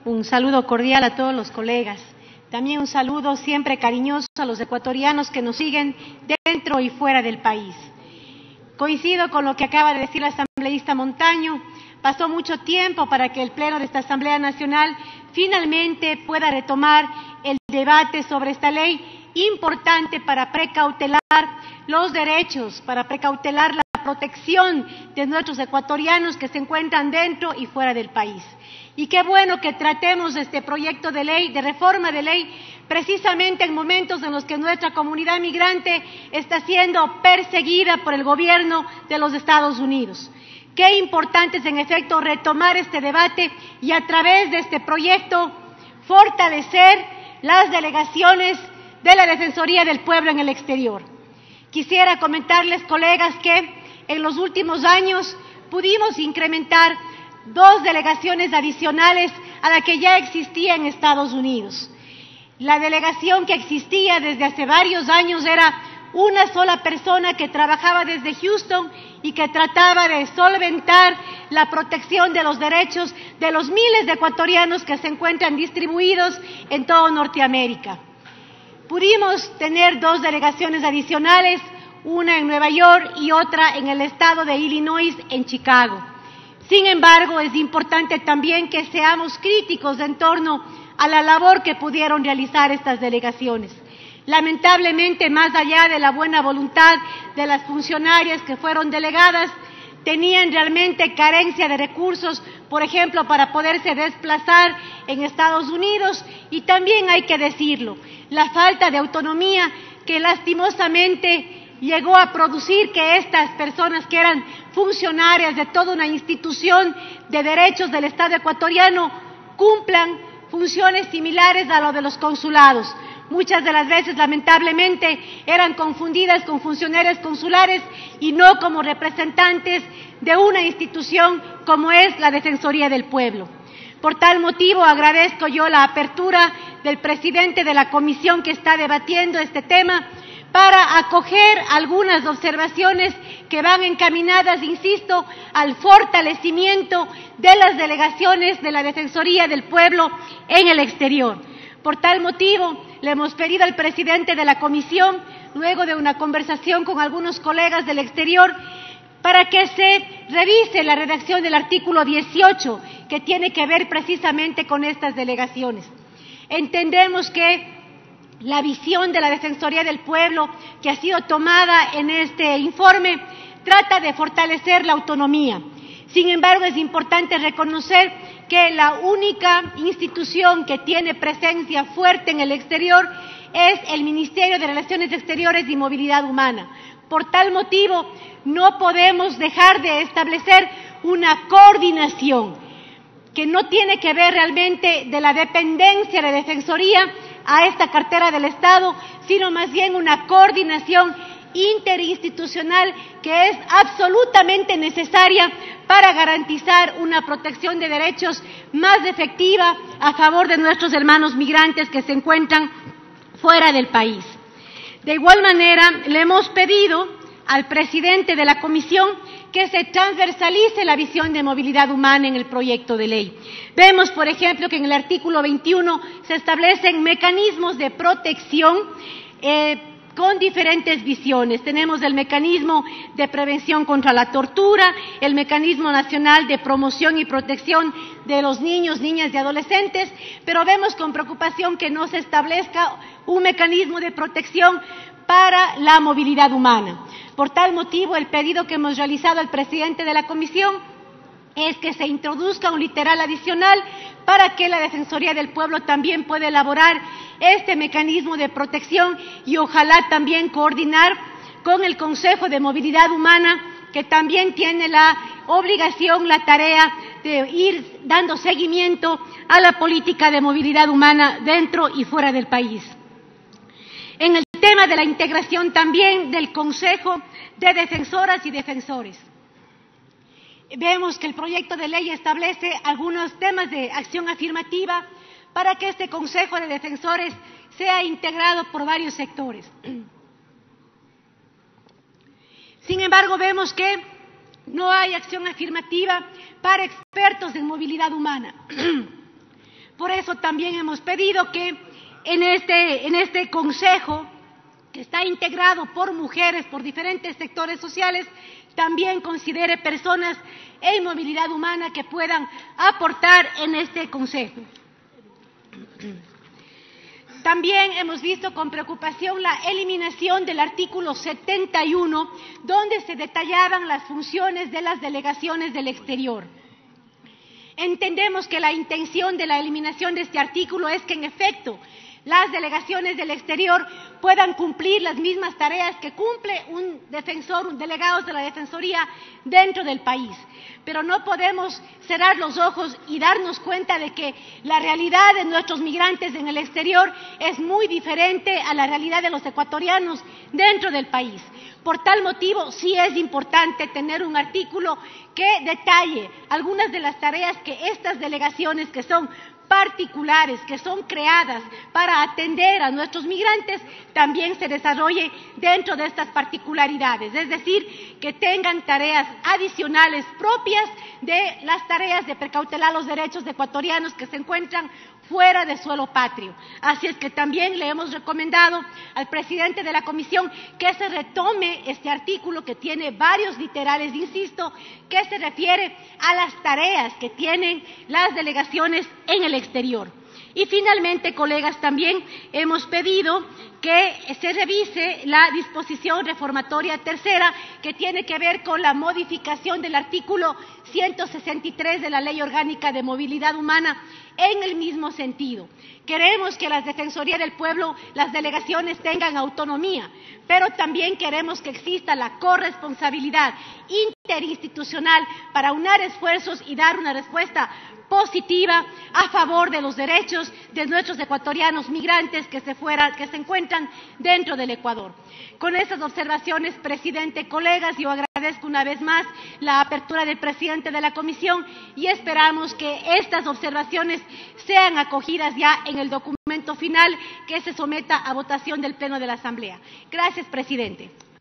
Un saludo cordial a todos los colegas. También un saludo siempre cariñoso a los ecuatorianos que nos siguen dentro y fuera del país. Coincido con lo que acaba de decir la asambleísta Montaño. Pasó mucho tiempo para que el Pleno de esta Asamblea Nacional finalmente pueda retomar el debate sobre esta ley importante para precautelar los derechos, para precautelar la protección de nuestros ecuatorianos que se encuentran dentro y fuera del país. Y qué bueno que tratemos este proyecto de ley, de reforma de ley, precisamente en momentos en los que nuestra comunidad migrante está siendo perseguida por el gobierno de los Estados Unidos. Qué importante es, en efecto, retomar este debate y a través de este proyecto fortalecer las delegaciones de la Defensoría del Pueblo en el exterior. Quisiera comentarles, colegas, que en los últimos años pudimos incrementar 2 delegaciones adicionales a la que ya existía en Estados Unidos. La delegación que existía desde hace varios años era una sola persona que trabajaba desde Houston y que trataba de solventar la protección de los derechos de los miles de ecuatorianos que se encuentran distribuidos en toda Norteamérica. Pudimos tener 2 delegaciones adicionales, una en Nueva York y otra en el estado de Illinois, en Chicago. Sin embargo, es importante también que seamos críticos en torno a la labor que pudieron realizar estas delegaciones. Lamentablemente, más allá de la buena voluntad de las funcionarias que fueron delegadas, tenían realmente carencia de recursos, por ejemplo, para poderse desplazar en Estados Unidos, y también hay que decirlo, la falta de autonomía que lastimosamente llegó a producir que estas personas que eran funcionarias de toda una institución de derechos del Estado ecuatoriano cumplan funciones similares a lo de los consulados. Muchas de las veces, lamentablemente, eran confundidas con funcionarios consulares y no como representantes de una institución como es la Defensoría del Pueblo. Por tal motivo, agradezco yo la apertura del presidente de la comisión que está debatiendo este tema para acoger algunas observaciones que van encaminadas, insisto, al fortalecimiento de las delegaciones de la Defensoría del Pueblo en el exterior. Por tal motivo, le hemos pedido al presidente de la comisión, luego de una conversación con algunos colegas del exterior, para que se revise la redacción del artículo 18, que tiene que ver precisamente con estas delegaciones. Entendemos que la visión de la Defensoría del Pueblo, que ha sido tomada en este informe, trata de fortalecer la autonomía. Sin embargo, es importante reconocer que la única institución que tiene presencia fuerte en el exterior es el Ministerio de Relaciones Exteriores y Movilidad Humana. Por tal motivo, no podemos dejar de establecer una coordinación que no tiene que ver realmente de la dependencia de Defensoría a esta cartera del Estado, sino más bien una coordinación interinstitucional que es absolutamente necesaria para garantizar una protección de derechos más efectiva a favor de nuestros hermanos migrantes que se encuentran fuera del país. De igual manera, le hemos pedido al presidente de la comisión que se transversalice la visión de movilidad humana en el proyecto de ley. Vemos, por ejemplo, que en el artículo 21 se establecen mecanismos de protección con diferentes visiones. Tenemos el mecanismo de prevención contra la tortura, el mecanismo nacional de promoción y protección de los niños, niñas y adolescentes, pero vemos con preocupación que no se establezca un mecanismo de protección para la movilidad humana. Por tal motivo, el pedido que hemos realizado al presidente de la comisión es que se introduzca un literal adicional para que la Defensoría del Pueblo también pueda elaborar este mecanismo de protección y ojalá también coordinar con el Consejo de Movilidad Humana, que también tiene la obligación, la tarea de ir dando seguimiento a la política de movilidad humana dentro y fuera del país. En el tema de la integración también del Consejo de Defensoras y Defensores. Vemos que el proyecto de ley establece algunos temas de acción afirmativa para que este Consejo de Defensores sea integrado por varios sectores. Sin embargo, vemos que no hay acción afirmativa para expertos en movilidad humana. Por eso también hemos pedido que en este consejo, que está integrado por mujeres, por diferentes sectores sociales, también considere personas en movilidad humana que puedan aportar en este consejo. También hemos visto con preocupación la eliminación del artículo 71, donde se detallaban las funciones de las delegaciones del exterior. Entendemos que la intención de la eliminación de este artículo es que, en efecto, las delegaciones del exterior puedan cumplir las mismas tareas que cumple un defensor, un delegado de la Defensoría dentro del país. Pero no podemos cerrar los ojos y darnos cuenta de que la realidad de nuestros migrantes en el exterior es muy diferente a la realidad de los ecuatorianos dentro del país. Por tal motivo, sí es importante tener un artículo que detalle algunas de las tareas que estas delegaciones, que son particulares, que son creadas para atender a nuestros migrantes, también se desarrolle dentro de estas particularidades, es decir, que tengan tareas adicionales propias de las tareas de precautelar los derechos de ecuatorianos que se encuentran fuera de suelo patrio. Así es que también le hemos recomendado al presidente de la comisión que se retome este artículo, que tiene varios literales, insisto, que se refiere a las tareas que tienen las delegaciones en el exterior. Y finalmente, colegas, también hemos pedido que se revise la disposición reformatoria tercera, que tiene que ver con la modificación del artículo 163 de la Ley Orgánica de Movilidad Humana en el mismo sentido. Queremos que las Defensorías del Pueblo, las delegaciones, tengan autonomía, pero también queremos que exista la corresponsabilidad interinstitucional para unar esfuerzos y dar una respuesta positiva a favor de los derechos de nuestros ecuatorianos migrantes que se encuentran dentro del Ecuador. Con estas observaciones, presidente, colegas, yo agradezco una vez más la apertura del presidente de la comisión y esperamos que estas observaciones sean acogidas ya en el documento final que se someta a votación del Pleno de la Asamblea. Gracias, presidente.